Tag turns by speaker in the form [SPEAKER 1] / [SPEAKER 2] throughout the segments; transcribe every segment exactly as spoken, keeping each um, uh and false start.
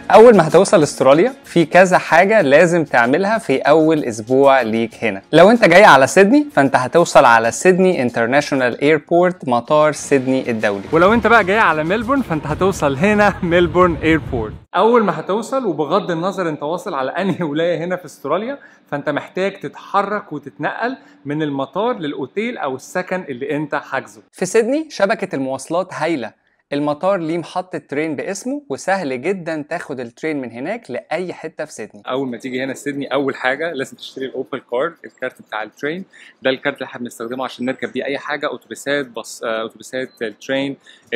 [SPEAKER 1] اول ما هتوصل استراليا في كذا حاجه لازم تعملها في اول اسبوع ليك هنا. لو انت جاي على سيدني فانت هتوصل على سيدني انترناشونال ايربورت، مطار سيدني الدولي.
[SPEAKER 2] ولو انت بقى جاي على ملبورن فانت هتوصل هنا ملبورن ايربورت. اول ما هتوصل، وبغض النظر انت واصل على انهي ولايه هنا في استراليا، فانت محتاج تتحرك وتتنقل من المطار للاوتيل او السكن اللي انت حاجزه.
[SPEAKER 1] في سيدني شبكه المواصلات هايله، المطار ليه محطة ترين باسمه وسهل جدا تاخد الترين من هناك لأي حتة في سيدني.
[SPEAKER 2] أول ما تيجي هنا سيدني أول حاجة لازم تشتري الأوبل كارد، الكارت بتاع الترين. ده الكارت اللي احنا بنستخدمه عشان نركب بيه أي حاجة، أتوبيسات، بص أتوبيسات الترين،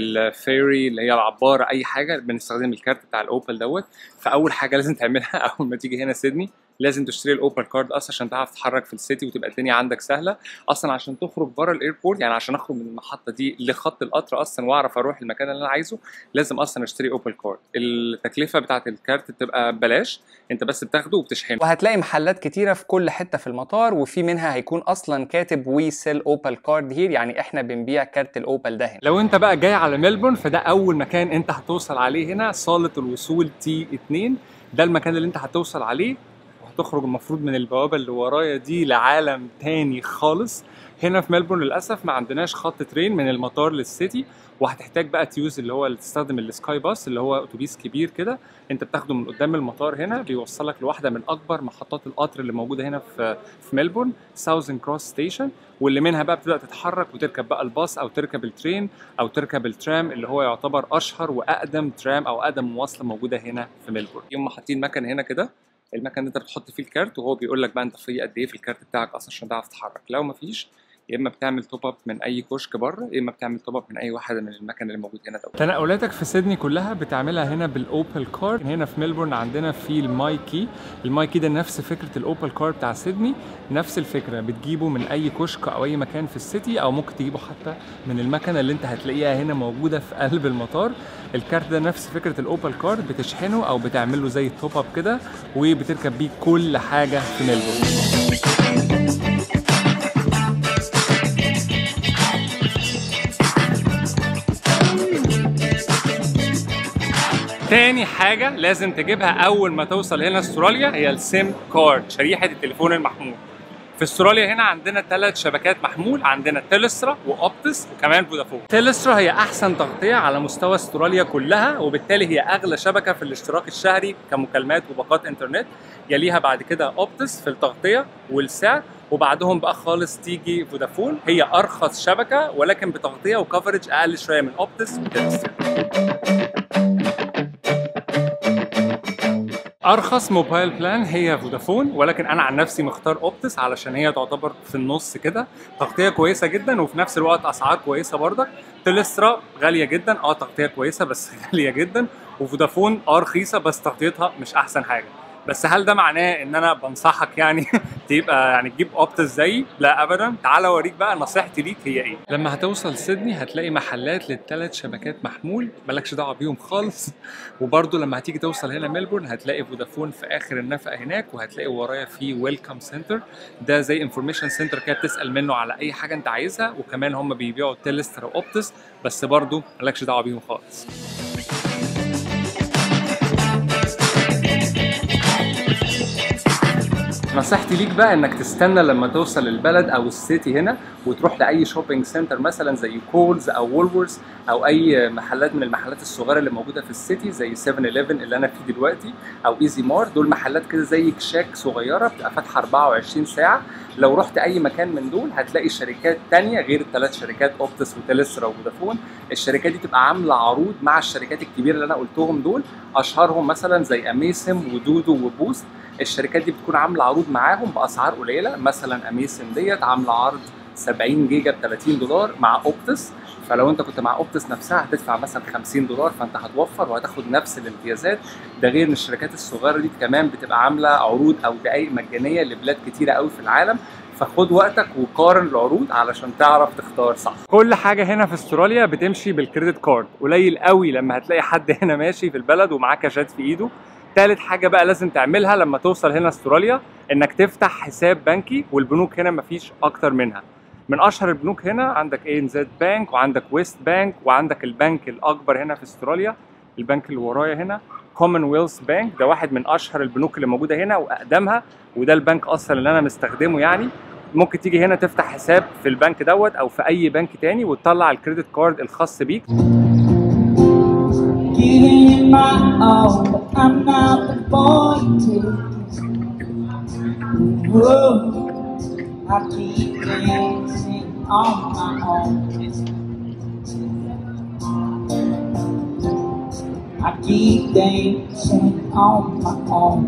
[SPEAKER 2] الفيري اللي هي العبارة، أي حاجة بنستخدم الكارت بتاع الأوبل دوت. فأول حاجة لازم تعملها أول ما تيجي هنا سيدني لازم تشتري الاوبل كارد اصلا عشان تعرف تتحرك في السيتي وتبقى الدنيا عندك سهله. اصلا عشان تخرج بره الايربورت، يعني عشان اخرج من المحطه دي لخط القطر اصلا واعرف اروح المكان اللي انا عايزه، لازم اصلا اشتري اوبل كارد. التكلفه بتاعه الكارت بتبقى ببلاش، انت بس بتاخده وبتشحنه.
[SPEAKER 1] وهتلاقي محلات كتيره في كل حته في المطار، وفي منها هيكون اصلا كاتب وي سيل اوبل كارد هير، يعني احنا بنبيع كارت الاوبل ده هنا.
[SPEAKER 2] لو انت بقى جاي على ملبورن فده اول مكان انت هتوصل عليه هنا، صاله الوصول تي اتنين. ده المكان اللي انت هتوصل عليه، تخرج المفروض من البوابه اللي ورايا دي لعالم تاني خالص. هنا في ملبورن للاسف ما عندناش خط ترين من المطار للسيتي، وهتحتاج بقى تيوز اللي هو اللي تستخدم السكاي باص، اللي هو اتوبيس كبير كده انت بتاخده من قدام المطار هنا، بيوصلك لواحده من اكبر محطات القطر اللي موجوده هنا في في ملبورن، ساوزن كروس ستيشن. واللي منها بقى بتبدا تتحرك وتركب بقى الباص او تركب الترين او تركب الترام، اللي هو يعتبر اشهر واقدم ترام او اقدم مواصله موجوده هنا في ملبورن. يوم حاطين مكان هنا كده، المكان ده انت بتحط فيه الكارت وهو بيقول لك بقى انت في قد ايه في الكارت بتاعك اصلا عشان تعرف تتحرك. لو ما فيش، يا اما بتعمل توب اب من اي كشك بره، يا اما بتعمل توب اب من اي واحده من المكان اللي موجود هنا ده. تنقلاتك في سيدني كلها بتعملها هنا بالاوبل كارد. هنا في ملبورن عندنا في الماي كي. الماي كي ده نفس فكره الاوبل كارد بتاع سيدني، نفس الفكره، بتجيبه من اي كشك او اي مكان في السيتي، او ممكن تجيبه حتى من المكنه اللي انت هتلاقيها هنا موجوده في قلب المطار. الكارت ده نفس فكره الاوبل كارد، بتشحنه او بتعمل له زي توب اب كده وبتركب بيه كل حاجه في ملبورن. تاني حاجة لازم تجيبها أول ما توصل هنا استراليا هي السيم كارد، شريحة التليفون المحمول. في استراليا هنا عندنا ثلاث شبكات محمول، عندنا تيلسترا واوبتس وكمان فودافون. تيلسترا هي احسن تغطيه على مستوى استراليا كلها، وبالتالي هي اغلى شبكه في الاشتراك الشهري كمكالمات وباقات انترنت. يليها بعد كده اوبتس في التغطيه والسعر، وبعدهم بقى خالص تيجي فودافون، هي ارخص شبكه ولكن بتغطيه وكفرج اقل شويه من اوبتس وتيلسترا. ارخص موبايل بلان هي فودافون، ولكن انا عن نفسي مختار اوبتس علشان هي تعتبر في النص كده، تغطيه كويسه جدا وفي نفس الوقت اسعار كويسه برضك. تيلسترا غاليه جدا، اه تغطيه كويسه بس غاليه جدا، وفودافون اه رخيصه بس تغطيتها مش احسن حاجه. بس هل ده معناه ان انا بنصحك يعني تبقى يعني تجيب اوبتس زيي؟ لا ابدا. تعال اوريك بقى نصيحتي ليك هي ايه. لما هتوصل سيدني هتلاقي محلات للثلاث شبكات محمول، مالكش دعوه بيهم خالص. وبرده لما هتيجي توصل هنا ملبورن هتلاقي فودافون في اخر النفق هناك، وهتلاقي ورايا في ويلكم سنتر، ده زي انفورميشن سنتر كده بتسال منه على اي حاجه انت عايزها، وكمان هم بيبيعوا تيلسترا واوبتس بس برده مالكش دعوه بيهم خالص. نصيحتي ليك بقى انك تستنى لما توصل البلد او السيتي هنا وتروح لاي شوبينج سنتر مثلا زي كولز او وولورز او اي محلات من المحلات الصغيره اللي موجوده في السيتي زي سيفن إليفن اللي انا فيه دلوقتي او ايزي مارت. دول محلات كده زي كشاك صغيره بتبقى فاتحه أربعة وعشرين ساعه. لو رحت اي مكان من دول هتلاقي شركات تانية غير الثلاث شركات اوبتس وتيلسترا وفودافون. الشركات دي تبقى عامله عروض مع الشركات الكبيره اللي انا قلتهم دول، اشهرهم مثلا زي اميسم ودودو وبوست. الشركات دي بتكون عامله عروض معاهم باسعار قليله، مثلا اميسم ديت عامله عرض سبعين جيجا ب ثلاثين دولار مع اوبتس، فلو انت كنت مع اوبتس نفسها هتدفع مثلا خمسين دولار، فانت هتوفر وهتاخد نفس الامتيازات. ده غير ان الشركات الصغيره دي كمان بتبقى عامله عروض او دقائق مجانيه لبلاد كتيره قوي في العالم. فخد وقتك وقارن العروض علشان تعرف تختار صح. كل حاجه هنا في استراليا بتمشي بالكريدت كارد، قليل قوي لما هتلاقي حد هنا ماشي في البلد ومعاه كاشات في ايده. تالت حاجه بقى لازم تعملها لما توصل هنا استراليا انك تفتح حساب بنكي، والبنوك هنا مفيش اكتر منها. من اشهر البنوك هنا عندك اي ان زد بانك، وعندك ويست بانك، وعندك البنك الاكبر هنا في استراليا البنك اللي ورايا هنا كومنولث بانك، ده واحد من اشهر البنوك اللي موجوده هنا واقدمها، وده البنك اصلا اللي انا مستخدمه. يعني ممكن تيجي هنا تفتح حساب في البنك دوت او في اي بنك تاني وتطلع الكريدت كارد الخاص بيك.
[SPEAKER 3] I keep dancing on my own.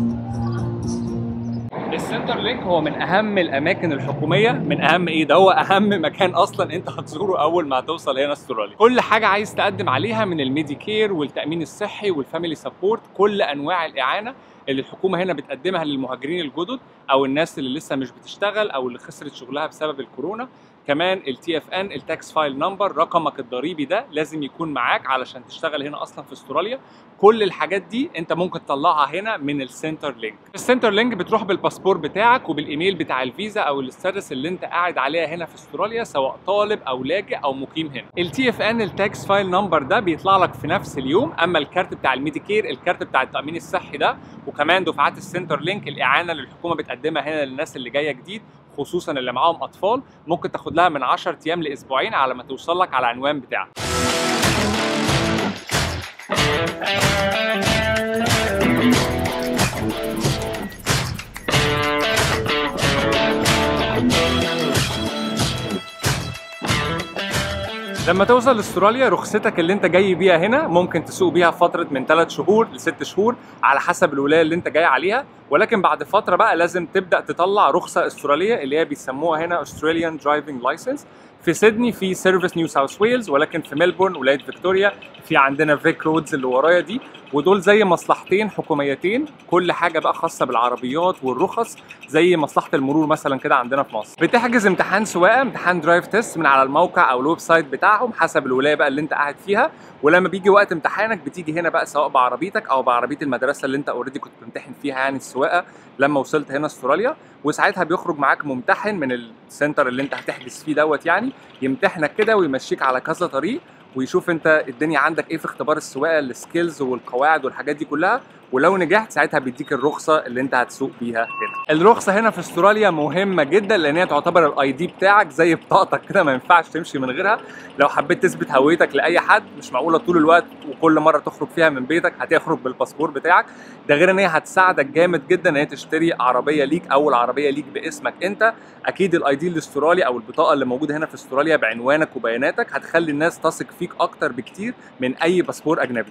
[SPEAKER 2] السنتر لينك هو من اهم الاماكن الحكوميه، من اهم ايه ده هو اهم مكان اصلا انت هتزوره اول ما هتوصل هنا استراليا. كل حاجه عايز تقدم عليها من الميديكير والتامين الصحي والفاميلي سبورت، كل انواع الاعانه اللي الحكومه هنا بتقدمها للمهاجرين الجدد او الناس اللي لسه مش بتشتغل او اللي خسرت شغلها بسبب الكورونا. كمان التي اف ان التاكس فايل نمبر، رقمك الضريبي ده لازم يكون معاك علشان تشتغل هنا اصلا في استراليا. كل الحاجات دي انت ممكن تطلعها هنا من السنتر لينك. السنتر لينك بتروح بالباسبور بتاعك وبالايميل بتاع الفيزا او الستاتس اللي انت قاعد عليها هنا في استراليا، سواء طالب او لاجئ او مقيم هنا. التي اف ان التاكس فايل نمبر ده بيطلع لك في نفس اليوم، اما الكارت بتاع الميديكير الكارت بتاع التامين الصحي ده، وكمان دفعات السنتر لينك الاعانه اللي الحكومه بتقدمها هنا للناس اللي جايه جديد، خصوصا اللي معاهم اطفال، ممكن تاخد لها من عشرة ايام لاسبوعين على ما توصل لك على العنوان بتاعك. لما توصل لاستراليا رخصتك اللي انت جاي بيها هنا ممكن تسوق بيها فتره من ثلاث شهور لست شهور على حسب الولايه اللي انت جاي عليها، ولكن بعد فتره بقى لازم تبدا تطلع رخصه استراليه اللي هي بيسموها هنا Australian Driving License. في سيدني في سيرفيس نيو ساوث ويلز، ولكن في ملبورن ولايه فيكتوريا في عندنا فيك رودز اللي ورايا دي، ودول زي مصلحتين حكوميتين، كل حاجه بقى خاصه بالعربيات والرخص، زي مصلحه المرور مثلا كده عندنا في مصر. بتحجز امتحان سواقه، امتحان درايف تيست من على الموقع او الويب سايت بتاعهم حسب الولايه بقى اللي انت قاعد فيها، ولما بيجي وقت امتحانك بتيجي هنا بقى سواء بعربيتك او بعربيه المدرسه اللي انت اوريدي كنت بتمتحن فيها يعني السواقه لما وصلت هنا استراليا، وساعتها بيخرج معاك ممتحن من السنتر اللي انت هتحجز فيه دوت، يعني يمتحنك كده ويمشيك على كذا طريق ويشوف انت الدنيا عندك ايه في اختبار السواقه، السكيلز والقواعد والحاجات دي كلها، ولو نجحت ساعتها بيديك الرخصه اللي انت هتسوق بيها هنا. الرخصه هنا في استراليا مهمه جدا لان هي تعتبر الاي دي بتاعك، زي بطاقتك كده ما ينفعش تمشي من غيرها. لو حبيت تثبت هويتك لاي حد مش معقوله طول الوقت وكل مره تخرج فيها من بيتك هتخرج بالباسبور بتاعك، ده غير ان هي هتساعدك جامد جدا ان هي تشتري عربيه ليك، اول عربيه ليك باسمك انت. اكيد الاي دي الاسترالي او البطاقه اللي موجوده هنا في استراليا بعنوانك وبياناتك هتخلي الناس تثق فيك اكتر بكتير من اي باسبور اجنبي.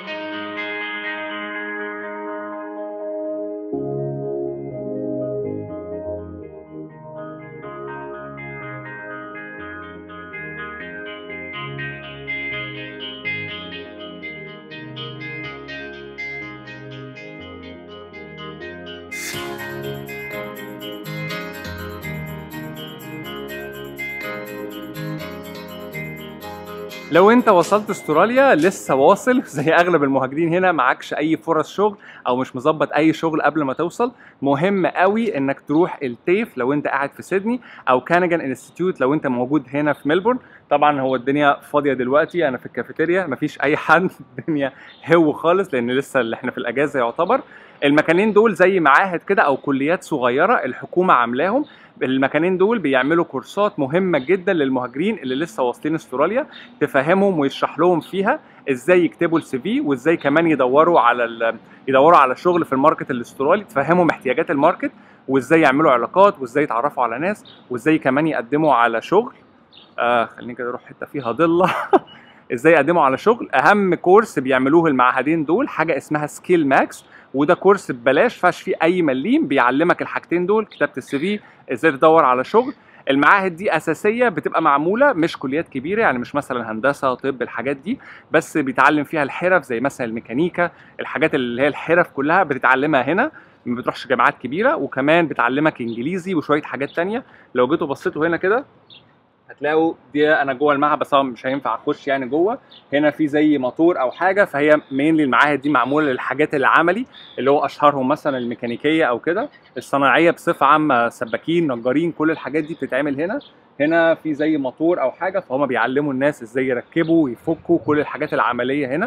[SPEAKER 2] لو انت وصلت استراليا لسه واصل زي اغلب المهاجرين هنا معكش اي فرص شغل او مش مظبط اي شغل قبل ما توصل، مهم قوي انك تروح التيف لو انت قاعد في سيدني، او كانجان انستيتيوت لو انت موجود هنا في ملبورن. طبعا هو الدنيا فاضيه دلوقتي، انا في الكافيتيريا مفيش اي حد، الدنيا هو خالص لان لسه اللي احنا في الاجازه يعتبر. المكانين دول زي معاهد كده او كليات صغيره الحكومه عاملاهم. المكانين دول بيعملوا كورسات مهمه جدا للمهاجرين اللي لسه واصلين استراليا، تفهمهم ويشرح لهم فيها ازاي يكتبوا السي في، وازاي كمان يدوروا على يدوروا على شغل في الماركت الاسترالي، تفهمهم احتياجات الماركت وازاي يعملوا علاقات وازاي يتعرفوا على ناس وازاي كمان يقدموا على شغل. آه خليني كده اروح حته فيها ضله ازاي يقدموا على شغل. اهم كورس بيعملوه المعهدين دول حاجه اسمها سكيل ماكس، وده كورس ببلاش فاش فيه اي مليم، بيعلمك الحاجتين دول، كتابه السي في، ازاي تدور على شغل. المعاهد دي اساسيه بتبقى معموله، مش كليات كبيره يعني مش مثلا هندسه طب الحاجات دي، بس بيتعلم فيها الحرف زي مثلا الميكانيكا، الحاجات اللي هي الحرف كلها بتتعلمها هنا، ما بتروحش جامعات كبيره، وكمان بتعلمك انجليزي وشويه حاجات تانية. لو جيتوا بصيتوا هنا كده هتلاقوا دي انا جوه المعهد بس مش هينفع اخش يعني جوه، هنا في زي موتور او حاجه، فهي مينلي المعاهد دي معموله للحاجات العملي اللي هو اشهرهم مثلا الميكانيكيه او كده، الصناعيه بصفه عامه سباكين نجارين كل الحاجات دي بتتعمل هنا. هنا في زي موتور او حاجه فهم بيعلموا الناس ازاي يركبوا ويفكوا كل الحاجات العمليه هنا.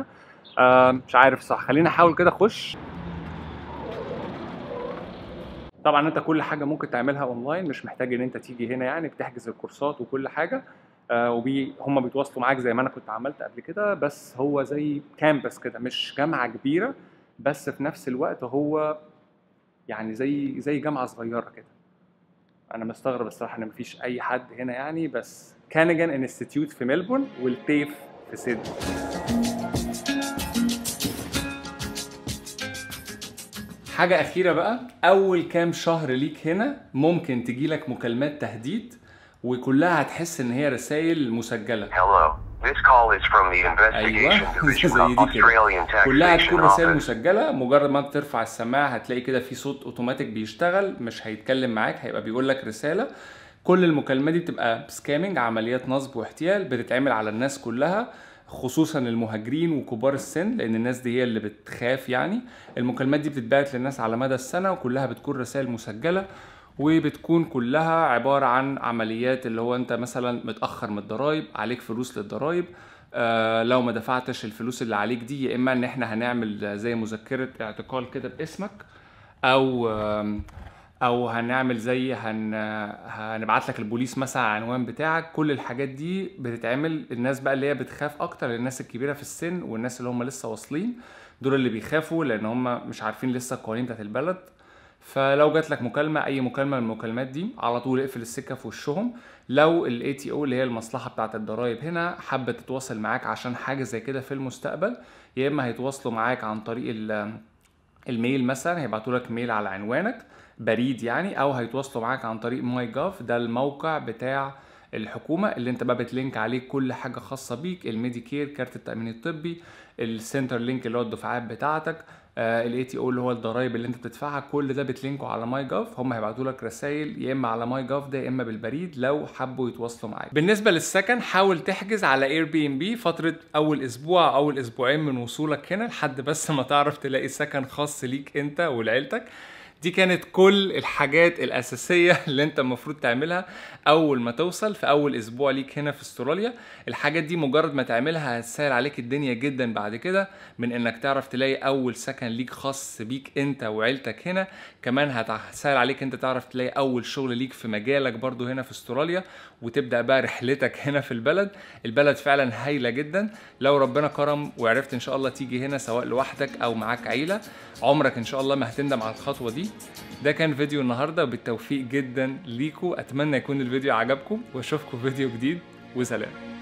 [SPEAKER 2] آه مش عارف صح، خلينا نحاول كده اخش. طبعا انت كل حاجه ممكن تعملها اونلاين، مش محتاج ان انت تيجي هنا، يعني بتحجز الكورسات وكل حاجه. آه وبي هم بيتواصلوا معاك زي ما انا كنت عملت قبل كده، بس هو زي كامبس كده، مش جامعه كبيره، بس في نفس الوقت هو يعني زي زي جامعه صغيره كده. انا مستغرب الصراحه ان مفيش اي حد هنا يعني، بس كانيجان انستيتيوت في ملبورن والتيف في سيدني. حاجة أخيرة بقى، أول كام شهر ليك هنا ممكن تجيلك مكالمات تهديد وكلها هتحس إن هي رسائل مسجلة.
[SPEAKER 4] Hello. This call is from the investigation division of Australian taxation
[SPEAKER 2] كلها هتكون رسائل
[SPEAKER 4] office.
[SPEAKER 2] مسجلة. مجرد ما بترفع السماعة هتلاقي كده في صوت اوتوماتيك بيشتغل، مش هيتكلم معاك، هيبقى بيقول لك رسالة. كل المكالمات دي بتبقى سكامينج، عمليات نصب واحتيال بتتعمل على الناس كلها، خصوصا المهاجرين وكبار السن، لان الناس دي هي اللي بتخاف يعني. المكالمات دي بتتبعت للناس على مدى السنة، وكلها بتكون رسائل مسجلة، وبتكون كلها عبارة عن عمليات اللي هو انت مثلا متأخر من الضرايب، عليك فلوس للضرايب، آه لو ما دفعتش الفلوس اللي عليك دي، يا اما ان احنا هنعمل زي مذكرة اعتقال كده باسمك، او آه او هنعمل زي هن هنبعت لك البوليس مثلا على العنوان بتاعك. كل الحاجات دي بتتعمل. الناس بقى اللي هي بتخاف اكتر، الناس الكبيره في السن والناس اللي هم لسه واصلين، دول اللي بيخافوا لان هم مش عارفين لسه القوانين بتاعت البلد. فلو جات لك مكالمه، اي مكالمه من المكالمات دي، على طول اقفل السكه في وشهم. لو الاي تي او اللي هي المصلحه بتاعت الضرايب هنا حابه تتواصل معاك عشان حاجه زي كده في المستقبل، يا اما هيتواصلوا معاك عن طريق الميل، مثلا هيبعتوا لك ميل على عنوانك، بريد يعني، او هيتواصلوا معاك عن طريق ماي جاف، ده الموقع بتاع الحكومه اللي انت بقى بتلينك عليه كل حاجه خاصه بيك، الميديكير، كارت التامين الطبي، السنتر لينك اللي هو الدفعات بتاعتك، الاي تي او اللي هو الضرايب اللي انت بتدفعها، كل ده بتلينكوا على ماي جاف. هم هيبعتوا لك رسائل يا اما على ماي جاف ده، يا اما بالبريد لو حبوا يتواصلوا معاك. بالنسبه للسكن، حاول تحجز على اير بي ام بي فتره اول اسبوع، اول اسبوعين من وصولك هنا، لحد بس ما تعرف تلاقي سكن خاص ليك انت ولعيلتك. دي كانت كل الحاجات الأساسية اللي انت المفروض تعملها أول ما توصل في أول أسبوع ليك هنا في استراليا. الحاجات دي مجرد ما تعملها هتسهل عليك الدنيا جدا بعد كده، من انك تعرف تلاقي أول سكن ليك خاص بيك انت وعيلتك هنا، كمان هتسهل عليك انت تعرف تلاقي أول شغل ليك في مجالك برضو هنا في استراليا، وتبدأ بقى رحلتك هنا في البلد. البلد فعلا هايلة جدا، لو ربنا كرم وعرفت ان شاء الله تيجي هنا سواء لوحدك أو معاك عيلة، عمرك ان شاء الله ما هتندم على الخطوة دي. ده كان فيديو النهاردة، بالتوفيق جدا ليكم، اتمنى يكون الفيديو عجبكم، واشوفكم في فيديو جديد، وسلام.